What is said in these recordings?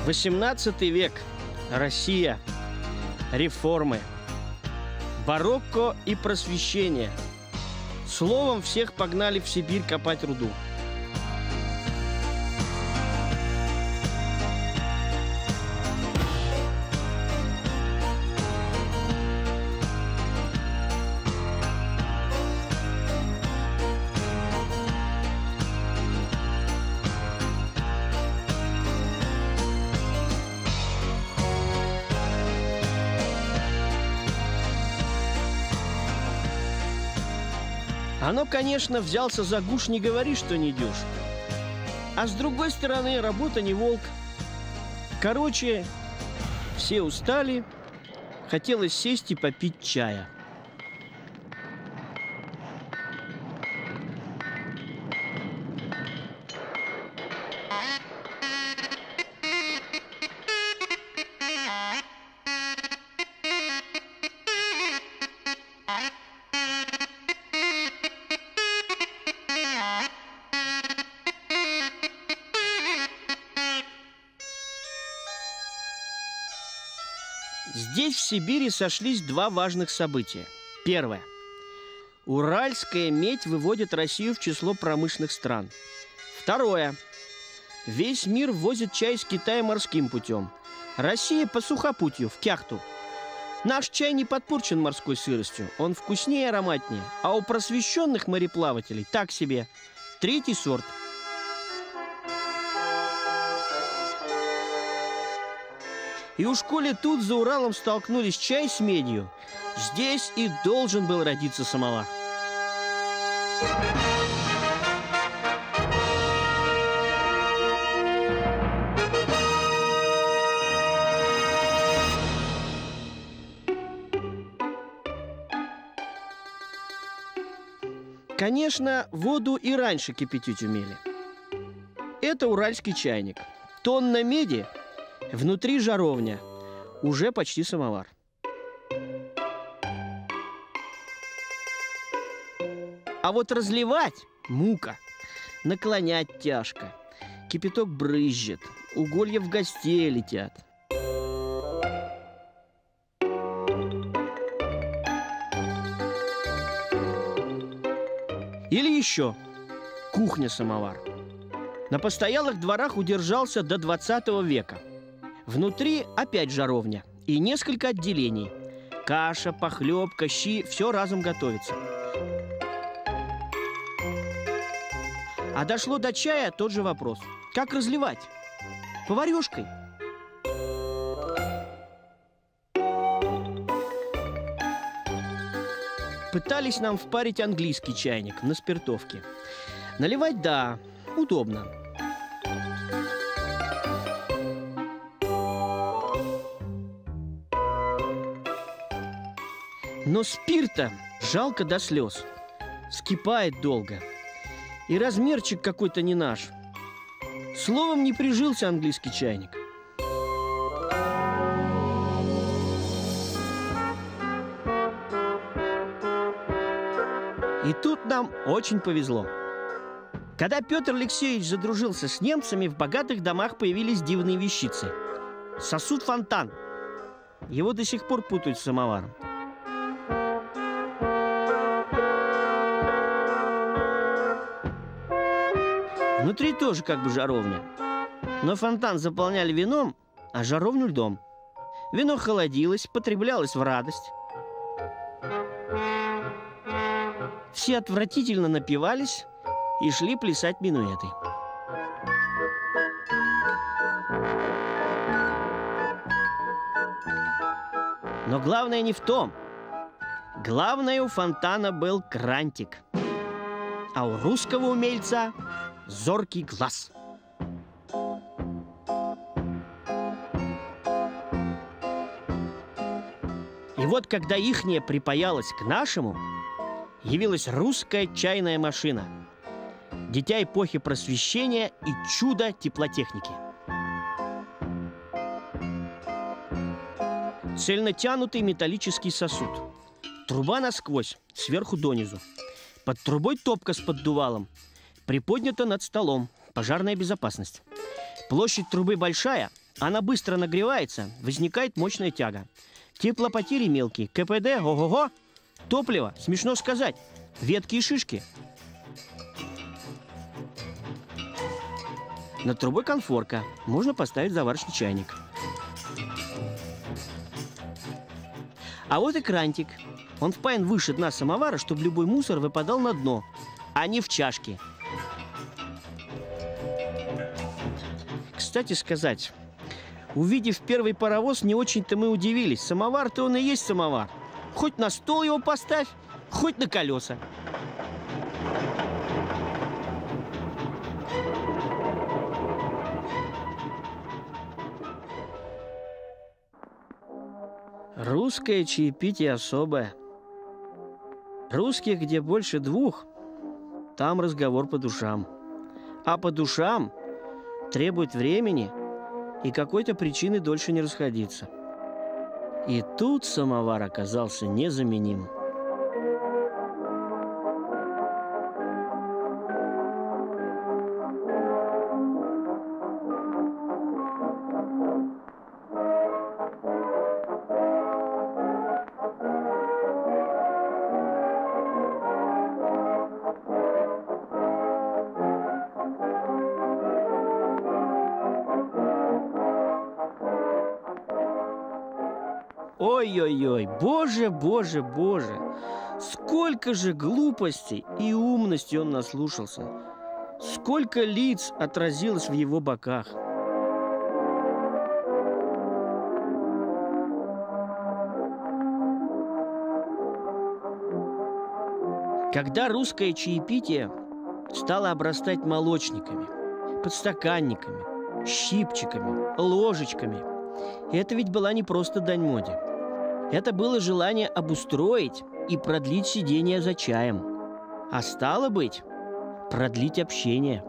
XVIII век. Россия. Реформы. Барокко и просвещение. Словом, всех погнали в Сибирь копать руду. Оно, конечно, взялся за гуш, не говори, что не дюж. А с другой стороны, работа не волк. Короче, все устали, хотелось сесть и попить чая. Здесь, в Сибири, сошлись два важных события. Первое. Уральская медь выводит Россию в число промышленных стран. Второе. Весь мир возит чай из Китая морским путем. Россия по сухопутью, в Кяхту. Наш чай не подпорчен морской сыростью. Он вкуснее и ароматнее. А у просвещенных мореплавателей так себе. Третий сорт. И уж коли тут за Уралом столкнулись чай с медью, здесь и должен был родиться самовар. Конечно, воду и раньше кипятить умели. Это уральский чайник. Тонна меди. Внутри жаровня, уже почти самовар. А вот разливать – мука, наклонять тяжко, кипяток брызжет, уголья в гостей летят. Или еще кухня-самовар. На постоялых дворах удержался до 20 века. Внутри опять жаровня и несколько отделений. Каша, похлебка, щи – все разом готовится. А дошло до чая тот же вопрос. Как разливать? Поварешкой. Пытались нам впарить английский чайник на спиртовке. Наливать – да, удобно. Но спирта жалко до слез. Скипает долго. И размерчик какой-то не наш. Словом, не прижился английский чайник. И тут нам очень повезло. Когда Петр Алексеевич задружился с немцами, в богатых домах появились дивные вещицы. Сосуд-фонтан. Его до сих пор путают с самоваром. Внутри тоже как бы жаровня. Но фонтан заполняли вином, а жаровню льдом. Вино холодилось, потреблялось в радость. Все отвратительно напивались и шли плясать минуэты. Но главное не в том. Главное, у фонтана был крантик. А у русского умельца зоркий глаз. И вот когда ихняя припаялась к нашему, явилась русская чайная машина. Дитя эпохи просвещения и чудо теплотехники. Цельнотянутый металлический сосуд. Труба насквозь, сверху донизу. Под трубой топка с поддувалом. Приподнята над столом. Пожарная безопасность. Площадь трубы большая, Она быстро нагревается, возникает мощная тяга. Теплопотери мелкие, КПД, ого-го. Топливо, смешно сказать, ветки и шишки. Над трубой конфорка. Можно поставить заварочный чайник. А вот и крантик. Он впаян выше дна самовара, чтобы любой мусор выпадал на дно, а не в чашки. Кстати сказать, увидев первый паровоз, не очень-то мы удивились. Самовар-то он и есть самовар. Хоть на стол его поставь, хоть на колеса. Русское чаепитие особое. Русских, где больше двух, там разговор по душам. А по душам требует времени и какой-то причины дольше не расходиться. И тут самовар оказался незаменим. Ой-ой-ой, боже, боже, боже! Сколько же глупостей и умности он наслушался! Сколько лиц отразилось в его боках! Когда русское чаепитие стало обрастать молочниками, подстаканниками, щипчиками, ложечками, это ведь была не просто дань моде. Это было желание обустроить и продлить сидение за чаем. А стало быть, продлить общение.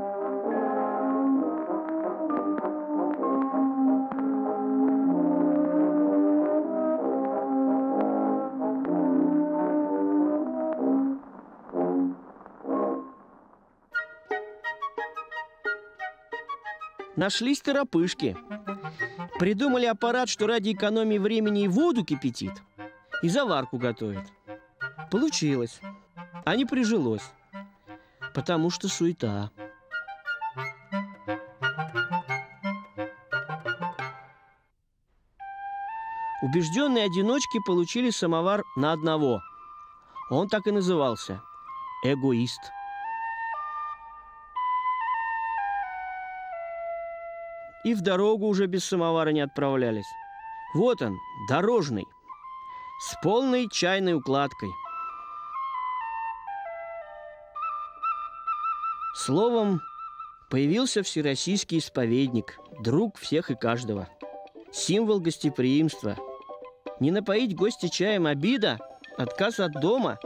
Нашлись торопышки. Придумали аппарат, что ради экономии времени и воду кипятит, и заварку готовит. Получилось, а не прижилось, потому что суета. Убежденные одиночки получили самовар на одного. Он так и назывался – эгоист. И в дорогу уже без самовара не отправлялись. Вот он, дорожный, с полной чайной укладкой. Словом, появился всероссийский исповедник, друг всех и каждого. Символ гостеприимства. Не напоить гостя чаем обида, отказ от дома.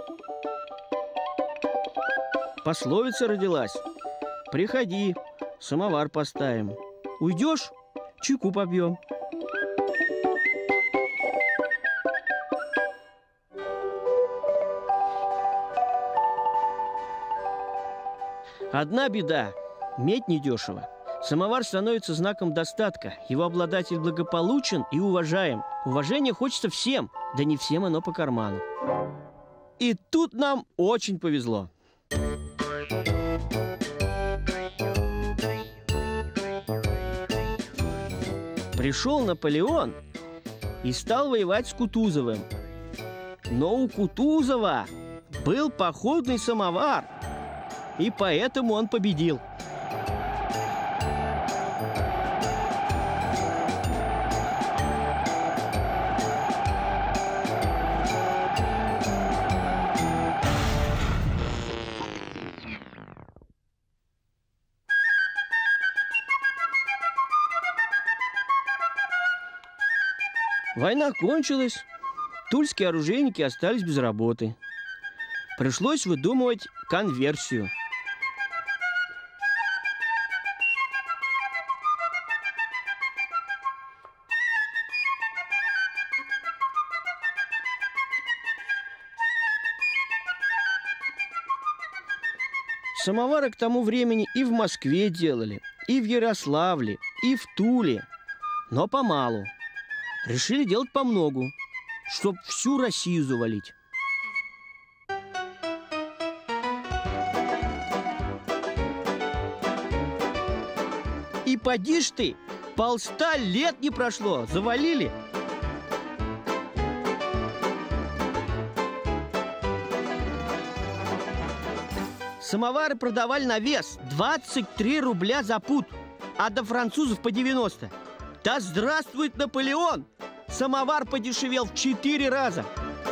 Пословица родилась: приходи, самовар поставим. Уйдешь, чайку попьем. Одна беда – медь недешево. Самовар становится знаком достатка. Его обладатель благополучен и уважаем. Уважение хочется всем, да не всем оно по карману. И тут нам очень повезло. Пришел Наполеон и стал воевать с Кутузовым. Но у Кутузова был походный самовар, и поэтому он победил. Война кончилась, тульские оружейники остались без работы. Пришлось выдумывать конверсию. Самовары к тому времени и в Москве делали, и в Ярославле, и в Туле. но помалу. Решили делать помногу, чтоб всю Россию завалить. И поди ж ты, 100 лет не прошло, завалили. Самовары продавали на вес 23 рубля за пуд, а до французов по 90. Да здравствует Наполеон! Самовар подешевел в 4 раза.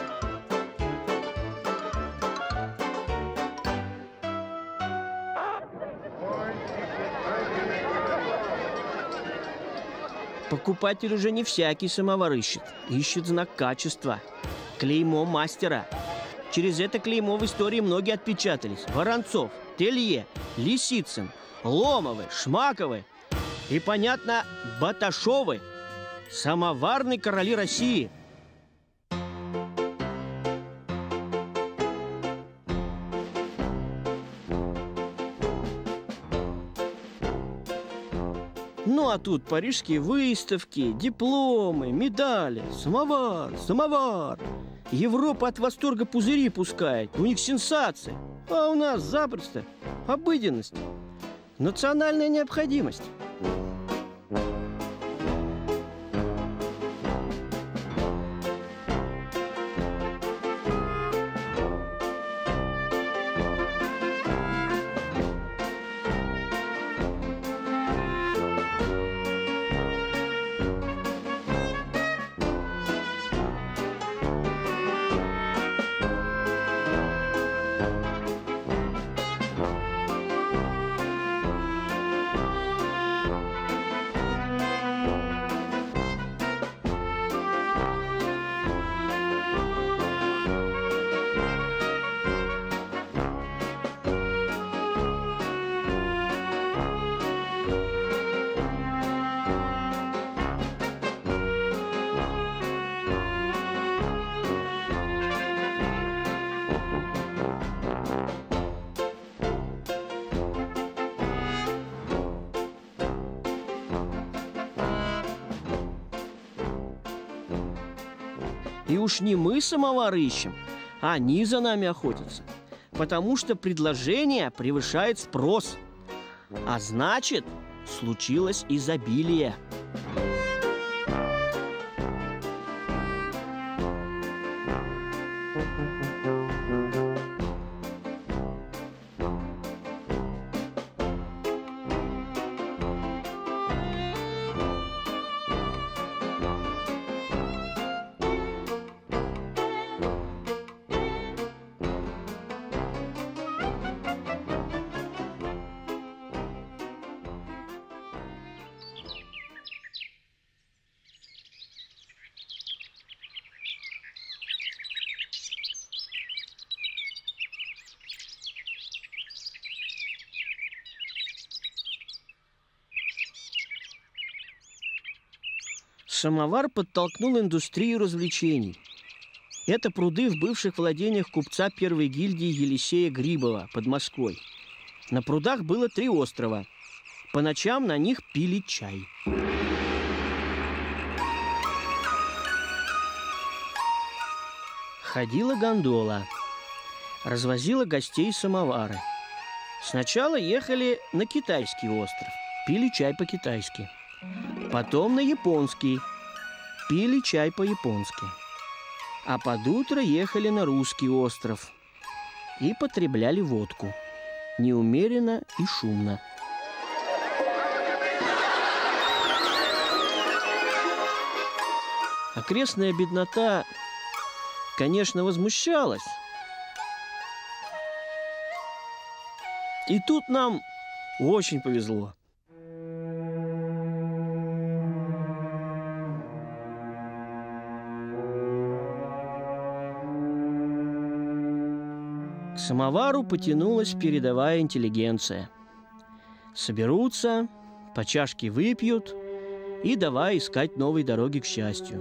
Покупатель уже не всякий самовар ищет. Ищет знак качества. Клеймо мастера. Через это клеймо в истории многие отпечатались. Воронцов, Телье, Лисицын, Ломовы, Шмаковы и, понятно, Баташовы. Самоварные короли России. Ну а тут парижские выставки, дипломы, медали, самовар, самовар. Европа от восторга пузыри пускает, у них сенсация. А у нас запросто обыденность, национальная необходимость. И уж не мы самовар ищем, а они за нами охотятся. Потому что предложение превышает спрос. А значит, случилось изобилие. Самовар подтолкнул индустрию развлечений. Это пруды в бывших владениях купца первой гильдии Елисея Грибова под Москвой. На прудах было 3 острова. По ночам на них пили чай. Ходила гондола, развозила гостей самовары. Сначала ехали на китайский остров, пили чай по-китайски. Потом на японский, пили чай по-японски. А под утро ехали на русский остров и потребляли водку. Неумеренно и шумно. Окрестная беднота, конечно, возмущалась. И тут нам очень повезло. К самовару потянулась передовая интеллигенция. Соберутся, по чашке выпьют и давай искать новые дороги к счастью.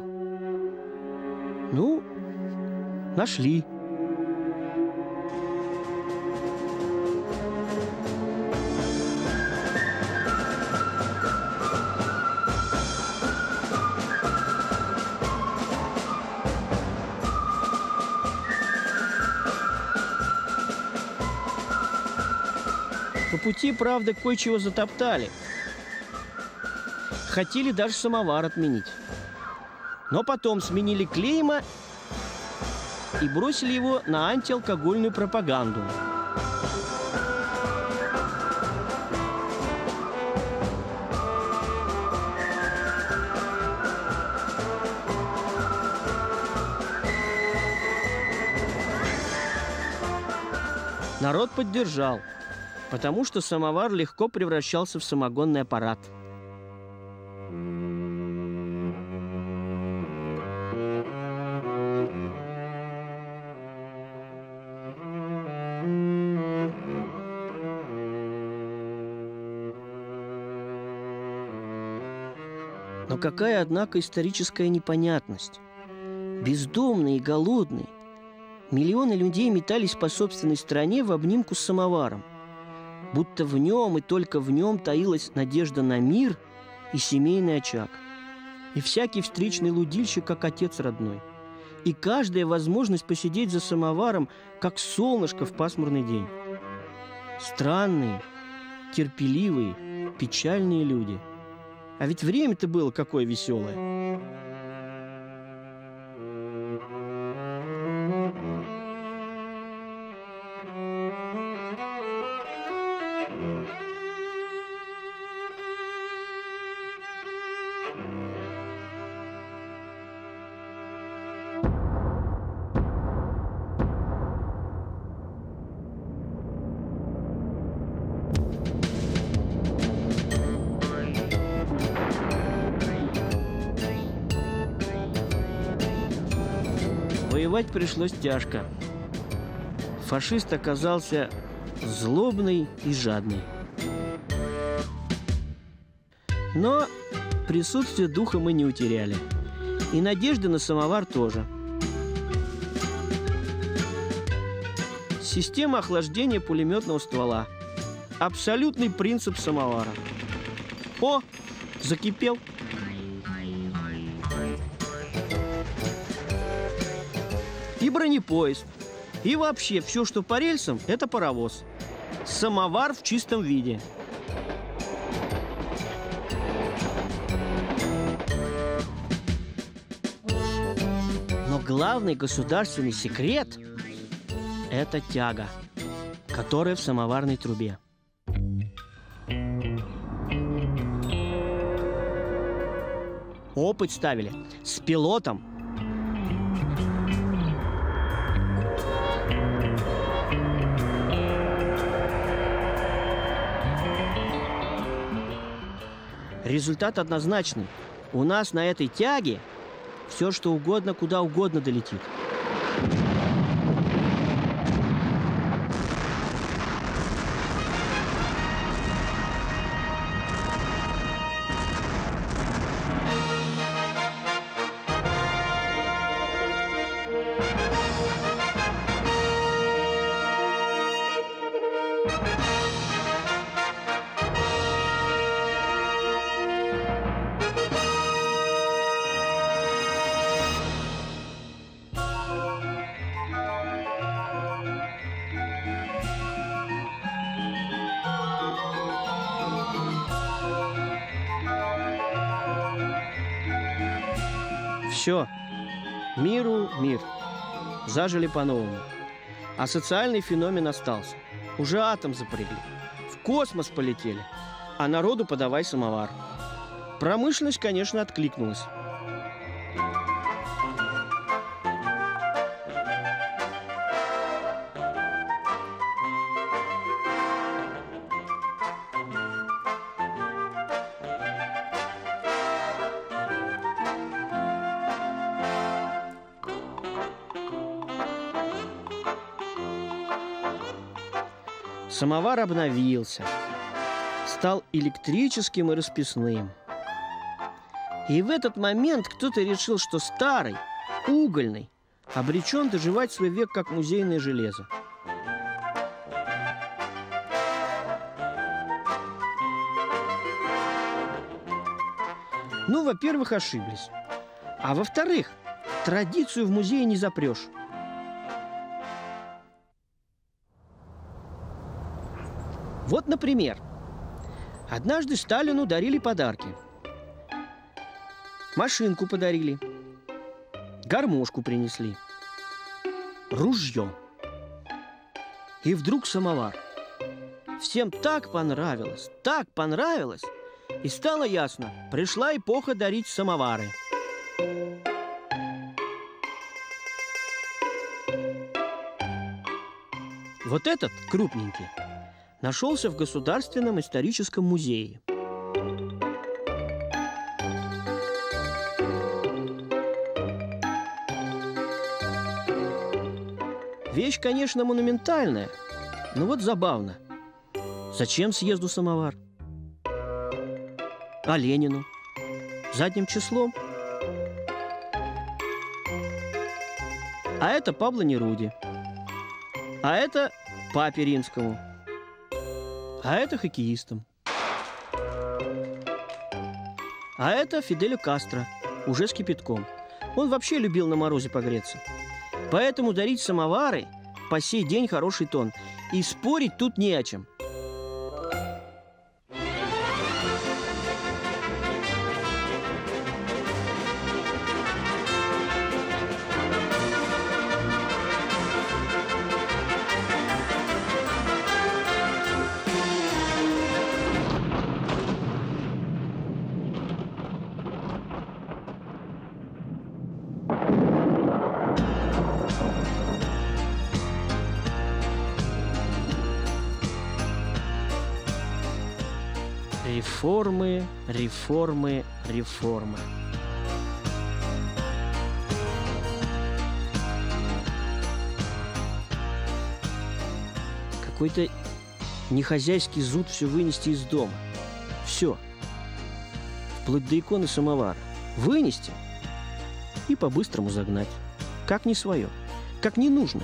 Ну, нашли. По пути, правда, кое-чего затоптали. Хотели даже самовар отменить. Но потом сменили клейма и бросили его на антиалкогольную пропаганду. Народ поддержал, потому что самовар легко превращался в самогонный аппарат. Но какая, однако, историческая непонятность. Бездомные и голодные, миллионы людей метались по собственной стране в обнимку с самоваром, будто в нем и только в нем таилась надежда на мир и семейный очаг. И всякий встречный лудильщик, как отец родной. И каждая возможность посидеть за самоваром, как солнышко в пасмурный день. Странные, терпеливые, печальные люди. А ведь время-то было какое веселое. Воевать пришлось тяжко. Фашист оказался злобный и жадный. Но присутствие духа мы не утеряли. И надежды на самовар тоже. Система охлаждения пулеметного ствола. Абсолютный принцип самовара. О, закипел. И бронепоезд. И вообще все, что по рельсам, это паровоз. Самовар в чистом виде. Но главный государственный секрет – это тяга, которая в самоварной трубе. Опыт ставили с пилотом. Результат однозначный. У нас на этой тяге все, что угодно, куда угодно долетит. Все. Миру мир. Зажили по-новому. А социальный феномен остался. Уже атом запрягли. В космос полетели. А народу подавай самовар. Промышленность, конечно, откликнулась. Самовар обновился, стал электрическим и расписным. И в этот момент кто-то решил, что старый, угольный, обречен доживать свой век как музейное железо. Ну, во-первых, ошиблись. А во-вторых, традицию в музее не запрешь. Вот, например, однажды Сталину дарили подарки. Машинку подарили, гармошку принесли, ружье. И вдруг самовар. Всем так понравилось, и стало ясно, пришла эпоха дарить самовары. Вот этот, крупненький, нашелся в Государственном историческом музее. Вещь, конечно, монументальная, но вот забавно. Зачем съезду самовар? А Ленину? Задним числом? А это Пабло Неруди. А это Папе Римскому. А это хоккеистам. А это Фиделю Кастро, уже с кипятком. Он вообще любил на морозе погреться. Поэтому дарить самовары по сей день хороший тон. И спорить тут не о чем. Реформы, реформы, реформы. Какой-то нехозяйский зуд все вынести из дома. Все. Вплоть до иконы самовара. Вынести и по-быстрому загнать. Как не свое, как ненужное.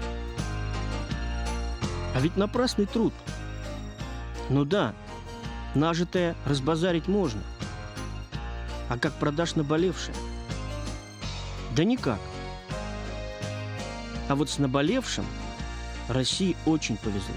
А ведь напрасный труд. Ну да, нажитое разбазарить можно. А как продашь наболевшее? Да никак. А вот с наболевшим России очень повезло.